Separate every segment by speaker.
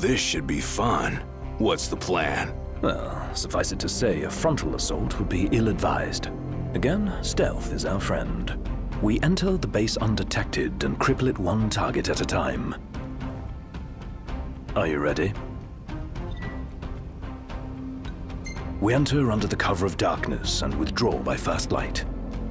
Speaker 1: This should be fun. What's the plan?
Speaker 2: Well, suffice it to say, a frontal assault would be ill-advised. Again, stealth is our friend. We enter the base undetected and cripple it one target at a time. Are you ready? We enter under the cover of darkness and withdraw by first light.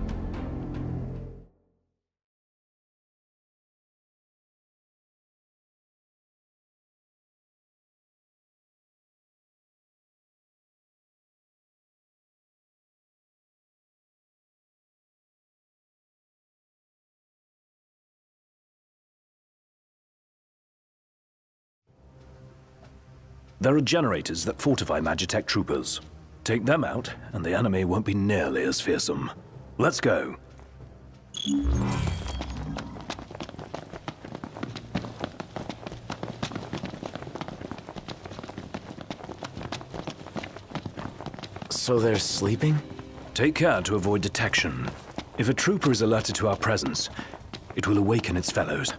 Speaker 2: There are generators that fortify Magitech troopers. Take them out, and the enemy won't be nearly as fearsome. Let's go.
Speaker 3: So they're sleeping?
Speaker 2: Take care to avoid detection. If a trooper is alerted to our presence, it will awaken its fellows.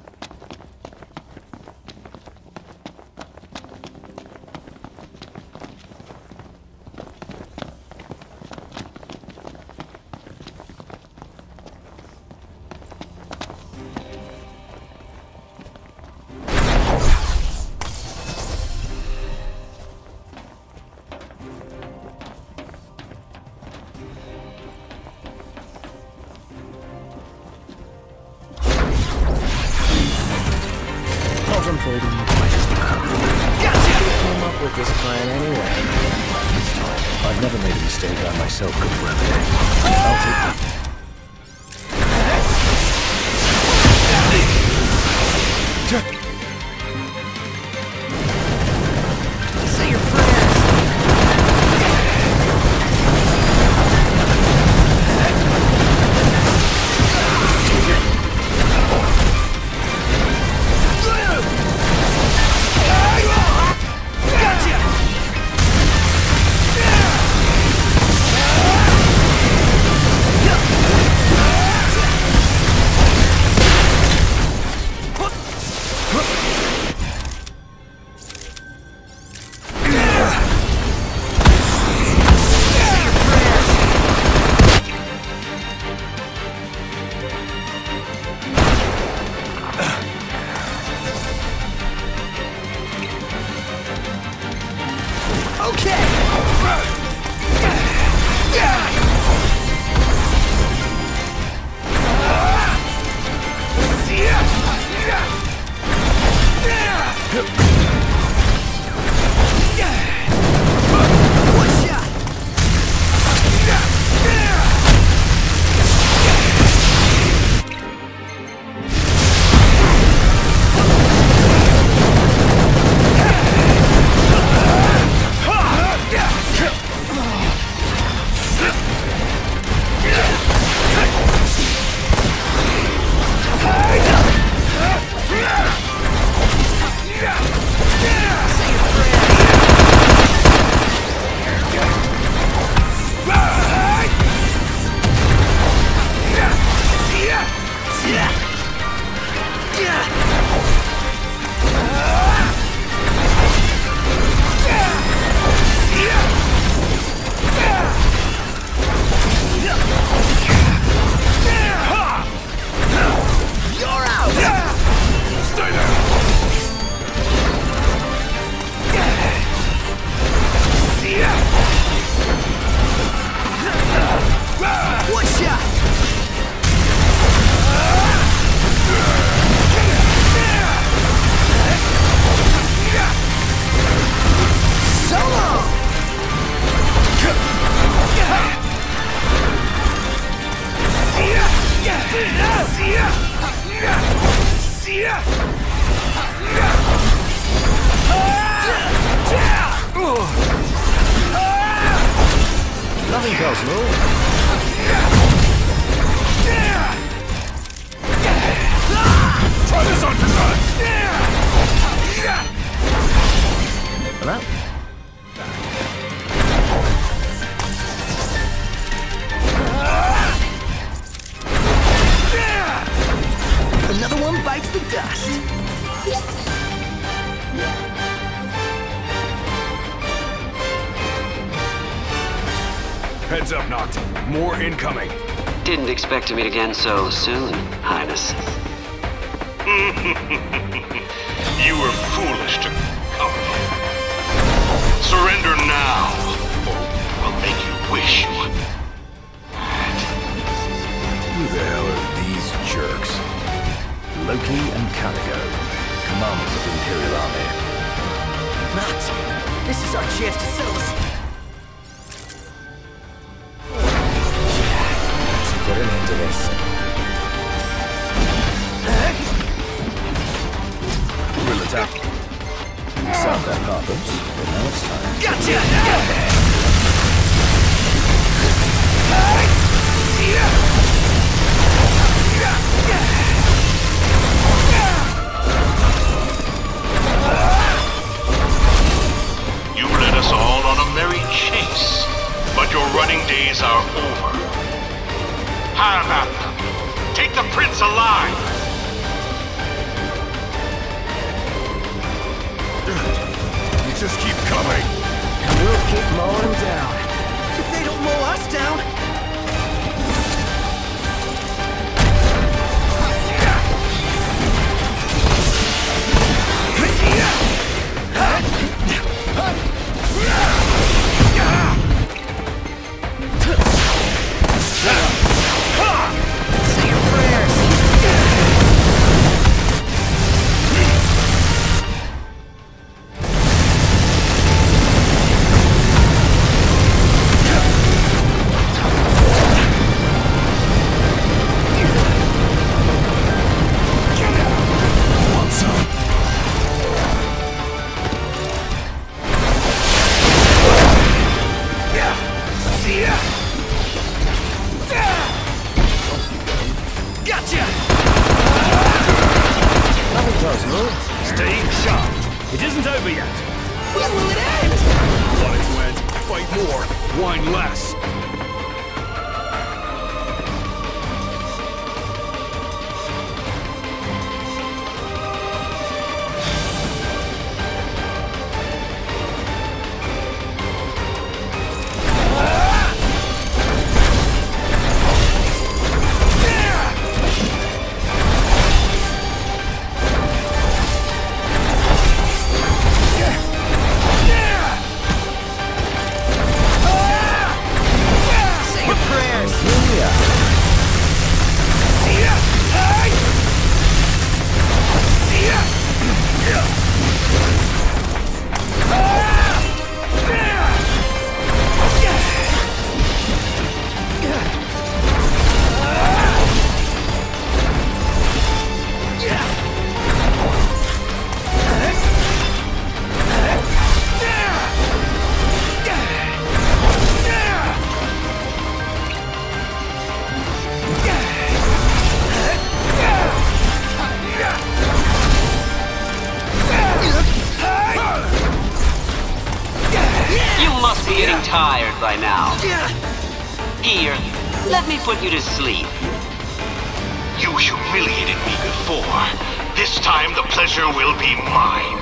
Speaker 4: I've never made a mistake I myself could remedy. I'll take that.
Speaker 5: Say your prayers.
Speaker 4: Nothing personal.
Speaker 1: Try this on for size!
Speaker 4: And that?
Speaker 5: Another one bites the dust.
Speaker 1: Heads up, Noct. More incoming.
Speaker 6: Didn't expect to meet again so soon, Highness.
Speaker 7: You were foolish to come here. Surrender now, or we'll make you wish you had.
Speaker 1: Who the hell are these jerks?
Speaker 2: Loki and Calico, commanders of the Imperial army.
Speaker 5: Noct, this is our chance to settle this.
Speaker 3: Let's put an end to this.
Speaker 2: We'll attack. We served our purpose, but now it's time.
Speaker 5: Gotcha!
Speaker 7: You led us all on a merry chase, but your running days are over. Have at them. Take the prince alive.
Speaker 1: You just keep coming.
Speaker 3: And we'll keep mowing them down.
Speaker 5: If they don't mow us down, say your prayers.
Speaker 1: Want some?
Speaker 5: Gotcha!
Speaker 3: Nothing close, move.
Speaker 2: Stay sharp. It isn't over yet.
Speaker 5: When will it end?
Speaker 1: Want it to end? Fight more. Whine less.
Speaker 5: Say your prayers.
Speaker 6: You must be getting tired by now. Here, let me put you to sleep.
Speaker 7: You humiliated me before. This time the pleasure will be mine.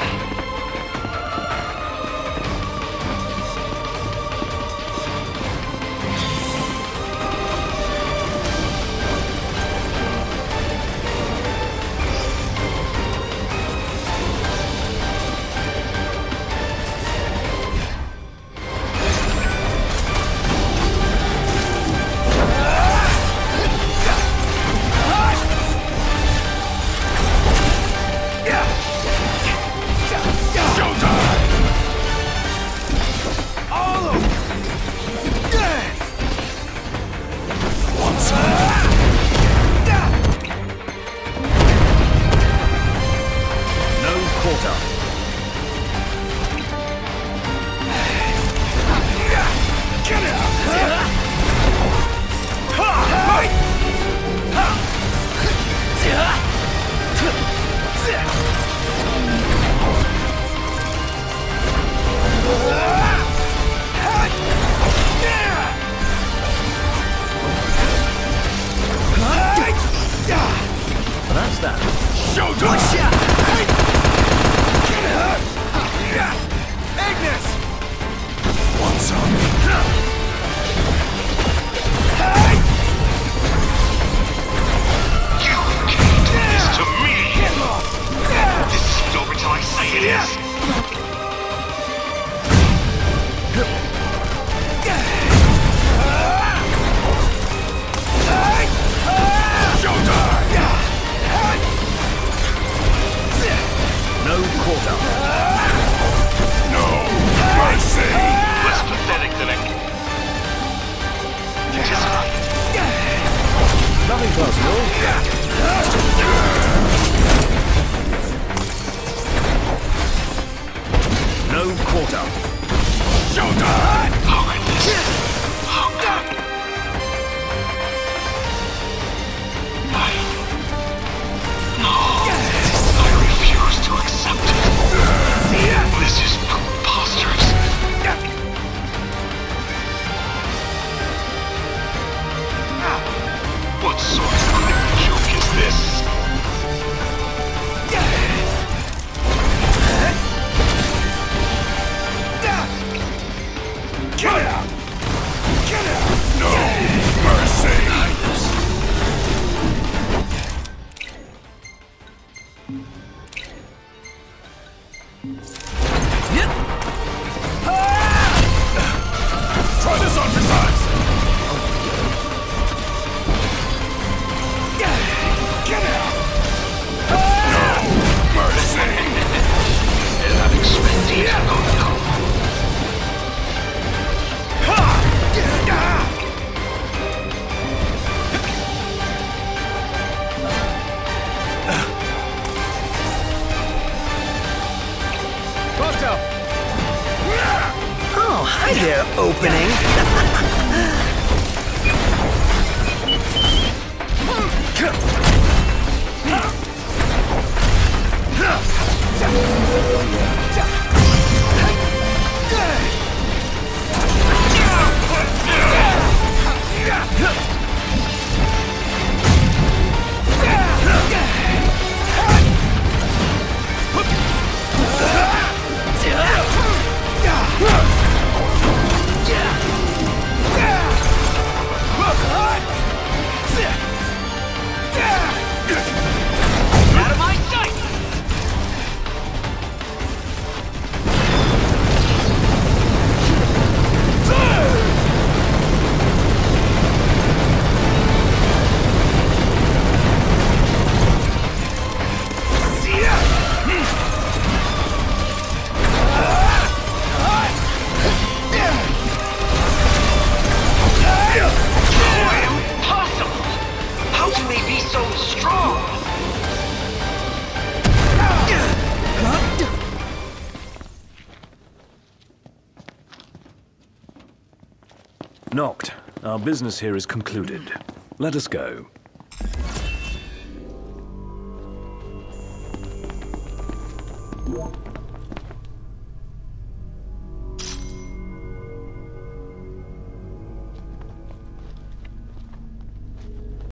Speaker 2: No quarter.
Speaker 7: Showtime! How could this? How could... No. I refuse to accept it. This is preposterous. What sort of cruel joke is this?
Speaker 1: Get out! Get out! No mercy! Try this on for size! Get out! No mercy!
Speaker 7: Era expedito, no.
Speaker 5: Oh, hi there, opening.
Speaker 6: Out of my sight! Impossible! How can they be so strong?
Speaker 2: Noct, our business here is concluded. Let us go.